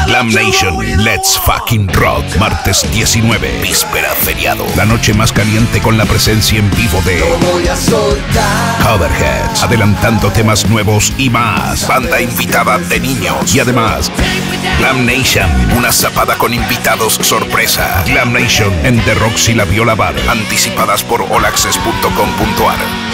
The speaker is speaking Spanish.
Glam Nation, Let's Fucking Rock. Martes 19, víspera feriado. La noche más caliente con la presencia en vivo de Coverheads, adelantando temas nuevos y más. Banda invitada de niños. Y además, Glam Nation, una zapada con invitados sorpresa. Glam Nation en The Roxy La Viola Bar. Anticipadas por allaccess.com.ar.